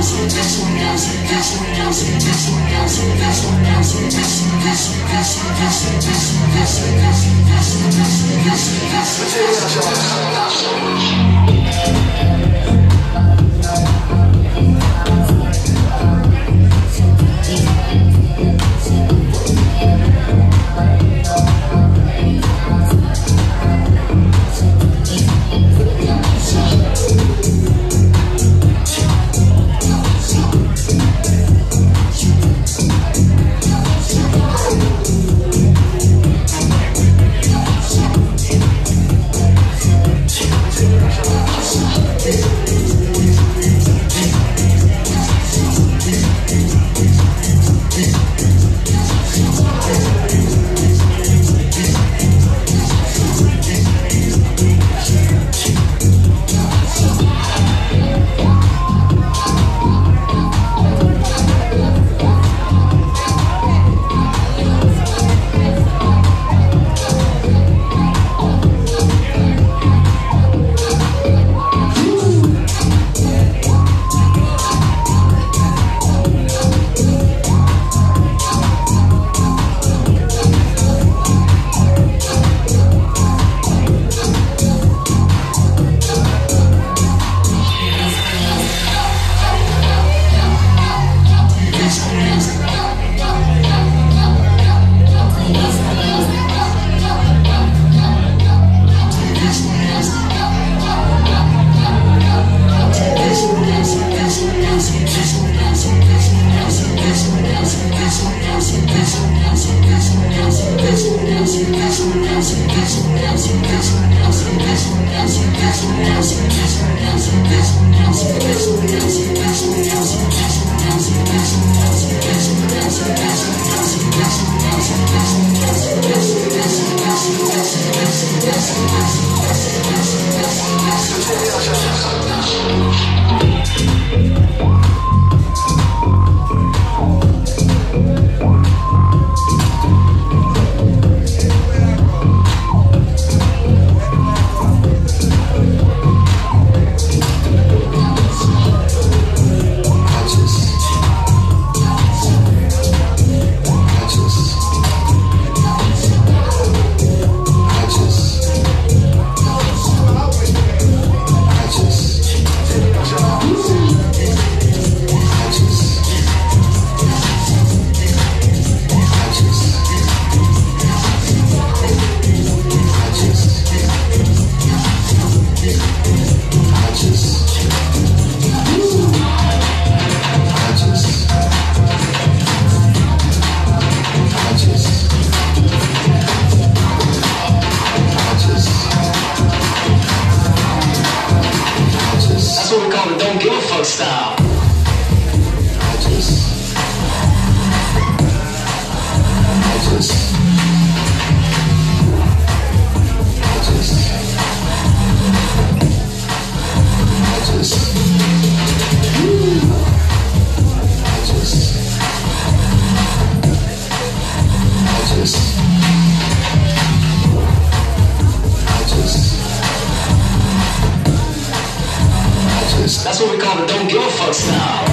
That's what we call the don't give a fuck style.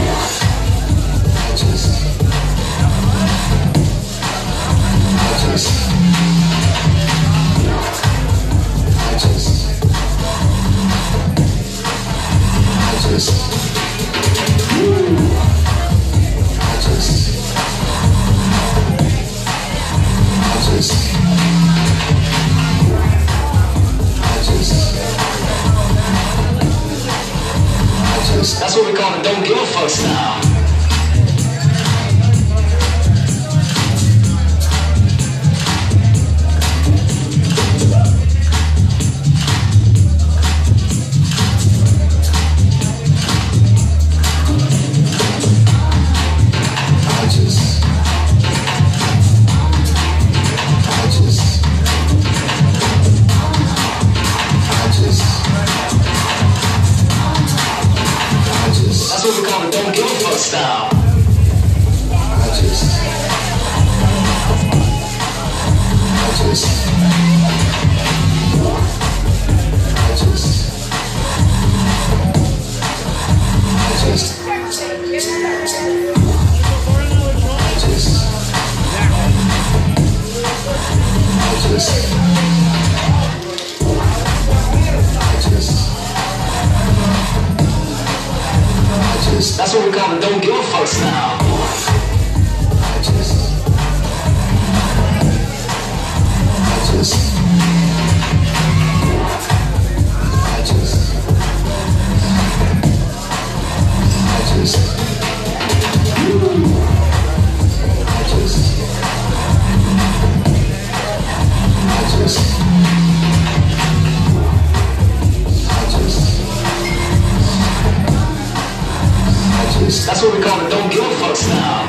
That's what we call the don't give a fuck style. That's what we call the don't give a fuck style. I just That's what we call the don't give a fuck style. That's what we call the don't give a fuck style.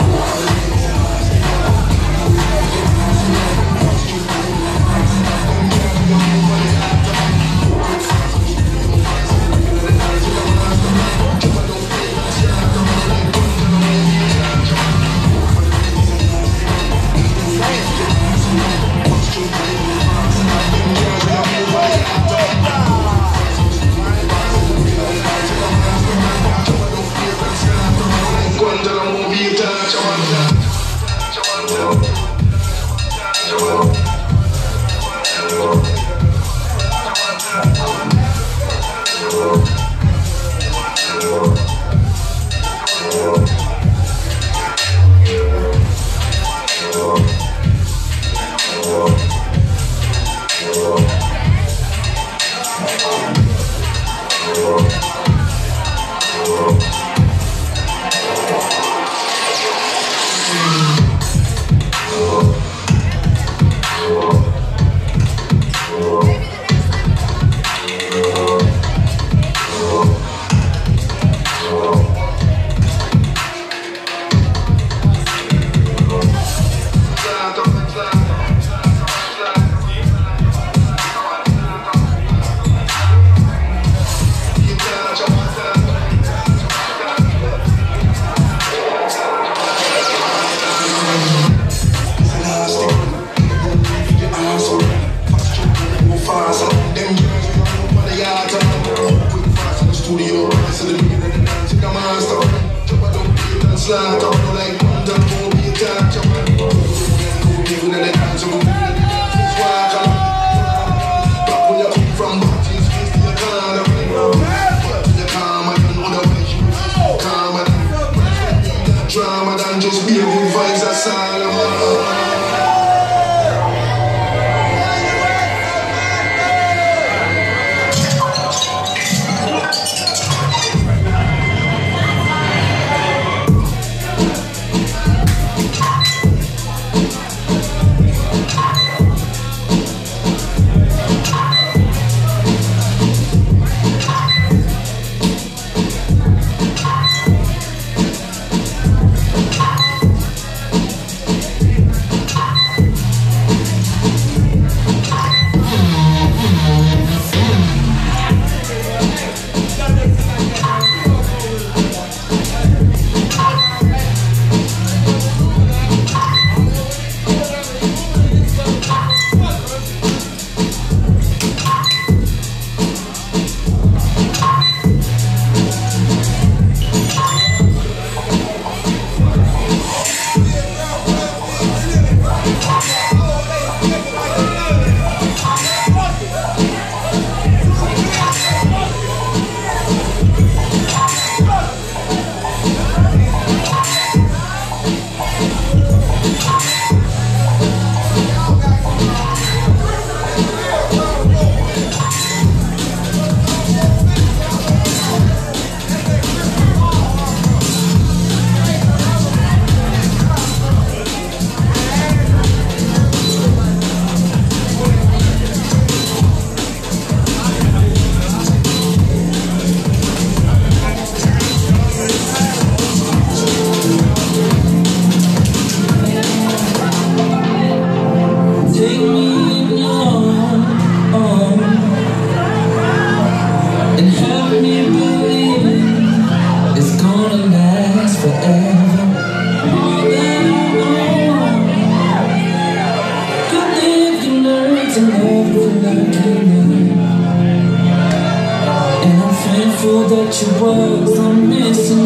That your words are missing.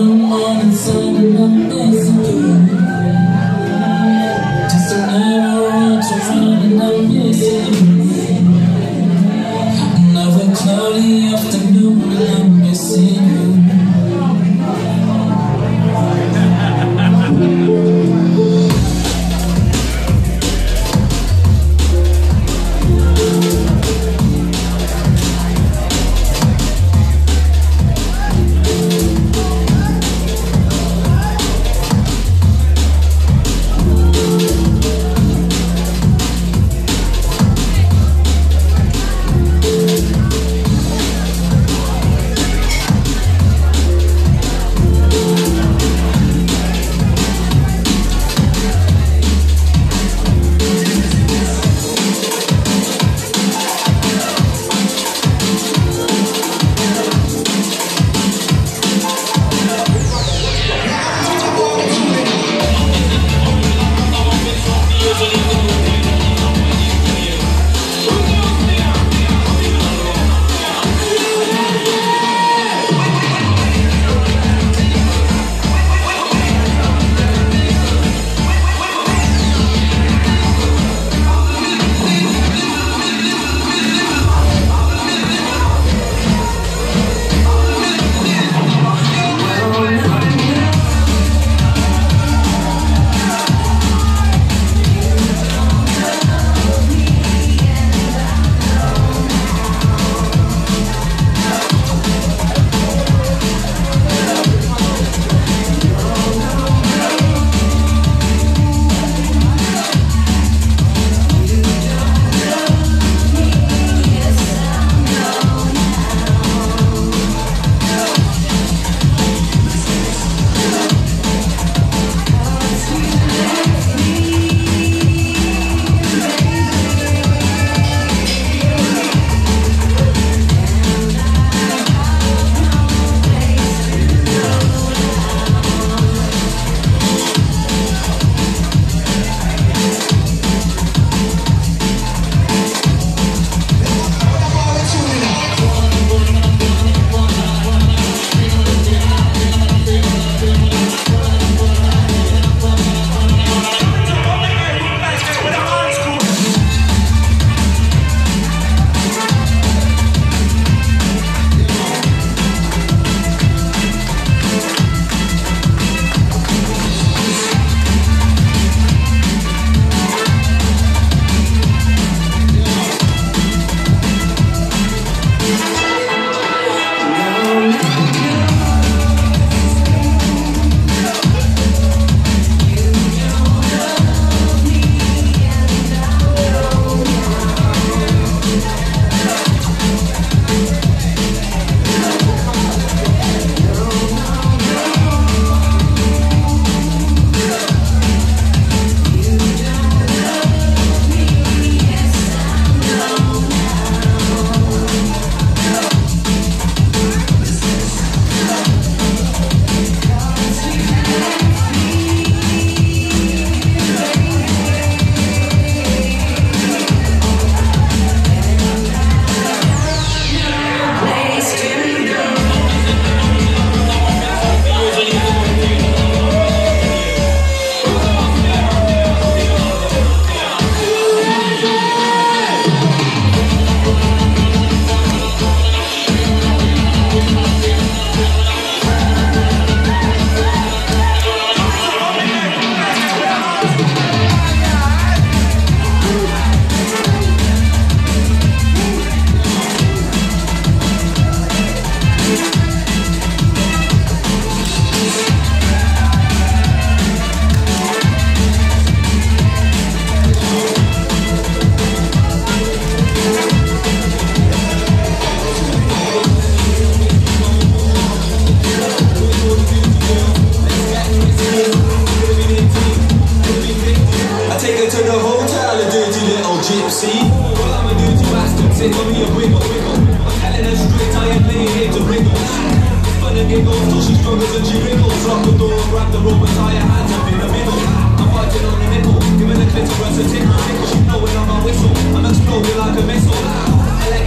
the morning sun and I'm missing you. Just another road to run and I'm missing you. Another cloudy afternoon and I'm missing you.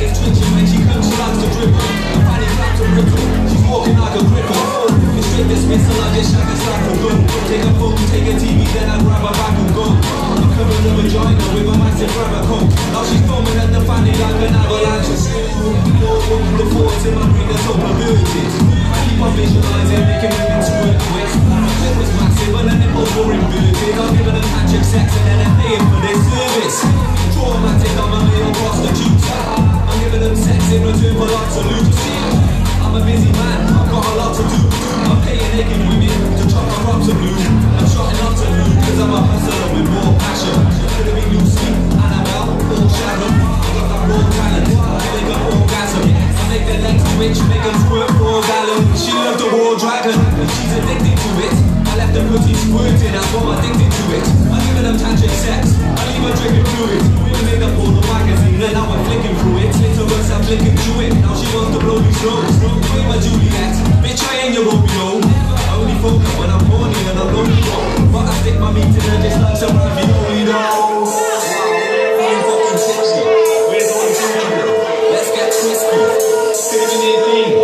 She's walking like a cripple. It's straight this pistol, I just shot a cycle gun. Take a phone, take a TV, then I grab a bag and gun. I'm covering the vagina with a massive grabber coat. Now she's foaming at the fanny like an avalanche. The force in my brain that's overloaded. I keep on visualizing, making women squirt quick. My clip was massive and the nipples were inverted. I'm giving them tantric sex and then I'm paying for their service. Traumatic, I'm a male prostitute. I'm giving them sex in return for lots of loot. I'm a busy man, I've got a lot to do. I'm paying naked women to chop my crops of blue. I'm shotting lots of loot cause I'm a hustler with more passion. Could have been Lucy, Annabelle, or Sharon. I got that raw talent, killing an orgasm. I make their legs twitch, make them squirt for a gallon. She loved the war dragon, she's addicted to it. I left the pussy squirting, that's why I'm addicted to it. I'm giving them tantric sex, I leave her drinking fluid. We made up all the magazine and now I'm flicking through it. Clitoris, I'm flicking through it, now she wants to blow me slow. You ain't my Juliet, bitch I ain't your Romeo. I only focus when I'm horny and I'm lonely. But I stick my meat in her just like some ravioli though. I'm fucking tipsy, where's all the food? Let's get crispy, could've been 18.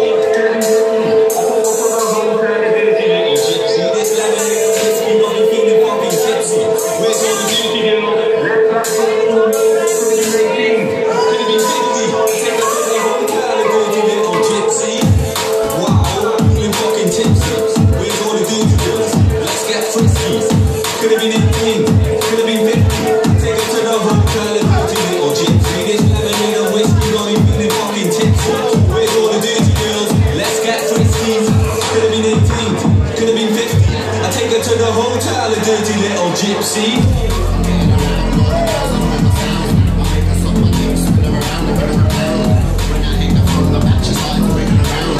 To the hotel, a dirty little gypsy. When I hit the phone, the match is like